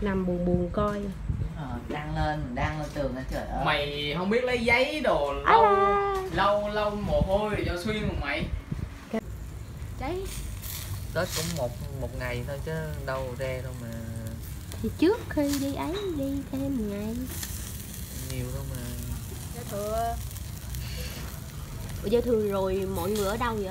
nằm buồn buồn coi. Đăng lên tường lên trời ơi. Mày không biết lấy giấy đồ lâu mồ hôi rồi cho xuyên mà mày. Đấy. Tết cũng một ngày thôi chứ đâu ra đâu mà. Thì trước khi đi ấy đi thêm một ngày. Nhiều đâu mà. Giao thừa. Ủa giao thừa rồi mọi người ở đâu vậy?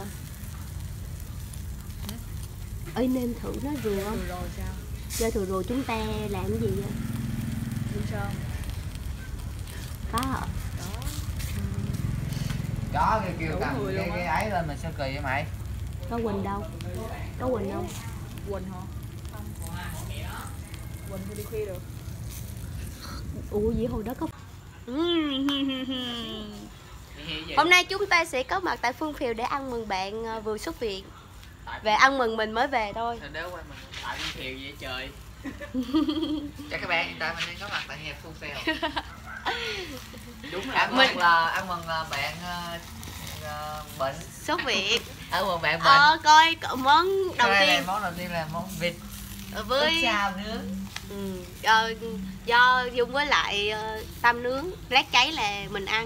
Ơi nên thử nó vừa không? Rồi sao? Giao thừa rồi chúng ta làm cái gì vậy? Đi sơn. Có hả? Có cái kêu cầm cái ấy lên mình sao kỳ vậy mày? Có Quỳnh đâu? Có Quỳnh đâu? Quỳnh hả? Quỳnh thì đi khuya được. Ủa vậy hồi đó có. Hôm nay chúng ta sẽ có mặt tại Phương Phiều để ăn mừng bạn vừa xuất viện. Về ăn mừng mình mới về thôi. Đéo quay mình Tại Phương Phiều vậy trời. cho các bạn hiện tại mình đang có mặt tại nhà Phương Phiều. Đúng là ăn mừng bạn bệnh Xuất viện. ăn mừng bạn bệnh. Coi món đầu tiên. Món đầu tiên là món vịt với xào nướng. Do Dung với lại Tâm nướng, lát cháy là mình ăn.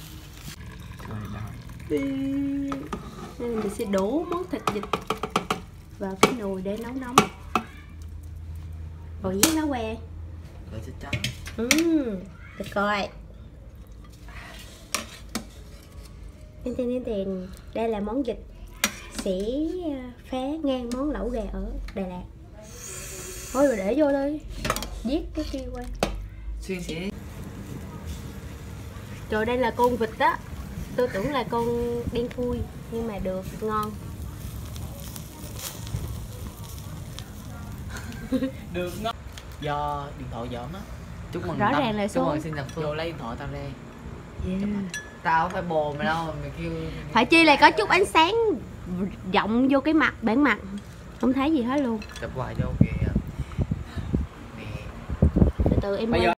Nên mình sẽ đổ món thịt vịt vào cái nồi để nấu nóng. Rồi với nó que. Rồi thịt trắng. Thịt coi. Tên. Đây là món vịt sẽ phá ngang món lẩu gà ở Đà Lạt. Thôi rồi để vô đi. Giết cái kia qua. Xuyên sẽ. Trời đây là con vịt á. Tôi tưởng là con đen thui nhưng mà được ngon. được ngon. Do điện thoại giỡn á. Chúc mừng rõ Tâm. ràng là Chúc mừng số. sinh nhật Phương. Vô lấy điện thoại tao ra. Tao không phải bồ mày đâu mà mày kêu. Phải chi là có chút ánh sáng rộng vô cái mặt, bản mặt. Không thấy gì hết luôn. Chụp hoài vô kìa. Từ từ em Bây giờ